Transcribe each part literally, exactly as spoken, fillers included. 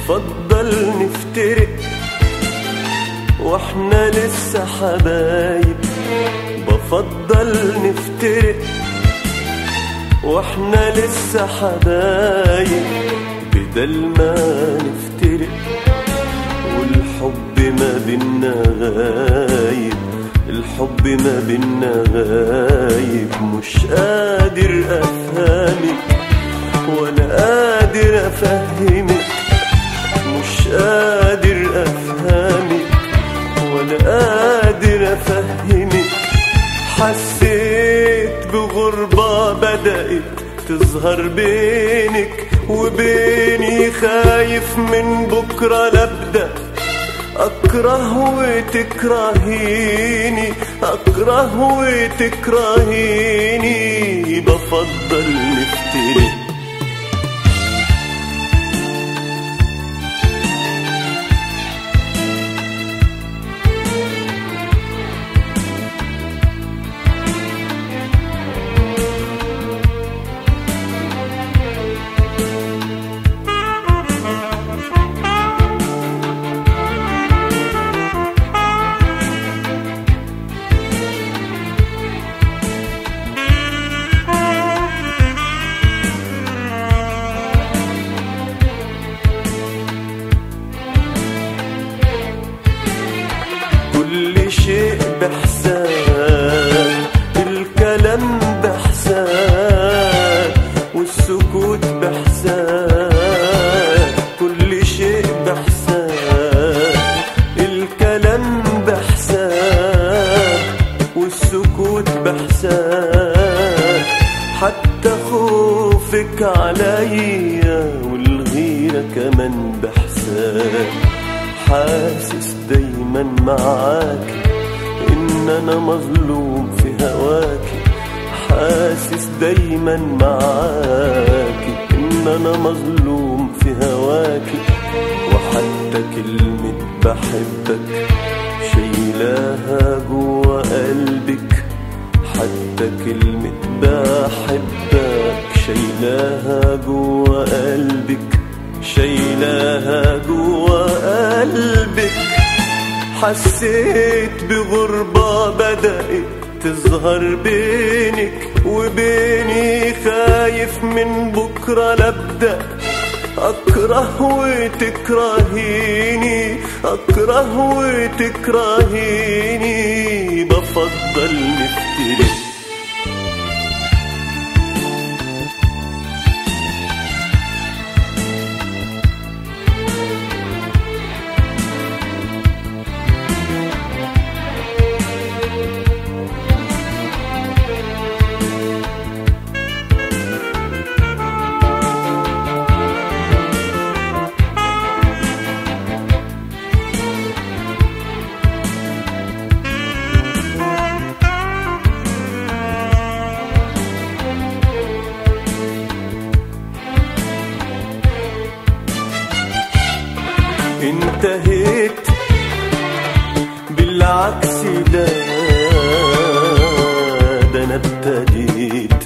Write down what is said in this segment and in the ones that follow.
بفضل نفترق واحنا لسه حبايب، بفضل نفترق واحنا لسه حبايب، بدل ما نفترق والحب ما بينا غايب، الحب ما بينا غايب. مش قادر افهمك ولا قادر افهمك، مش قادر افهمك ولا قادر افهمك. حسيت بغربة بدأت تظهر بينك وبيني، خايف من بكرة لابدأ أكره وتكرهيني، أكره وتكرهيني. بفضل نفترق كل شيء بحساب، الكلام بحساب والسكوت بحساب. كل شيء بحساب، الكلام بحساب والسكوت بحساب. حتى خوفك عليا والغيرة كمان بحساب. حاسس دايما معاكي إن أنا مظلوم في هواكي، حاسس دايما معاكي إن أنا مظلوم في هواكي. وحتى كلمة بحبك شايلاها جوا قلبك، حتى كلمة بحبك شايلاها جوا قلبك، شايلاها جوا قلبك. حسيت بغربة بدأت تظهر بينك وبيني، خايف من بكرة لابدأ أكره وتكرهيني، أكره وتكرهيني. بفضل نفترق انتهيت، بالعكس لا ده انا ابتديت.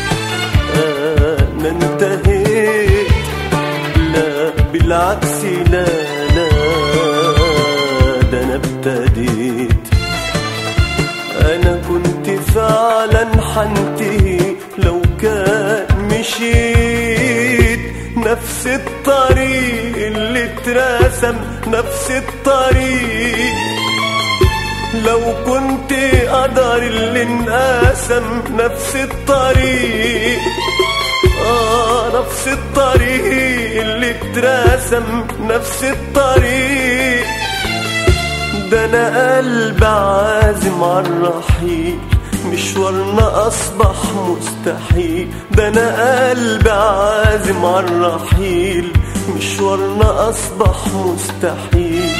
انا انتهيت، لا بالعكس لا لا ده انا ابتديت. انا كنت فعلا حنتهي لو كان مشيت نفس الطريق اللي اترسم، نفس الطريق. لو كنت قدر اللي انقسم، نفس الطريق. آه نفس الطريق اللي اترسم، نفس الطريق. ده انا قلب عازم عالرحيل، مشوارنا أصبح مستحيل. ده أنا قلب عازم عالرحيل، مشوارنا أصبح مستحيل.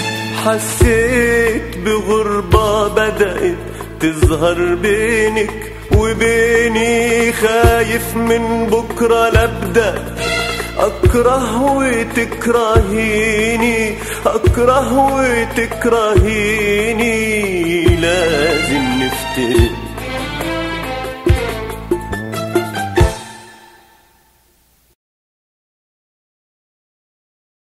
حسيت بغربة بدأت تظهر بينك وبيني، خايف من بكرة لابدأ أكره وتكرهيني، أكره وتكرهيني. لا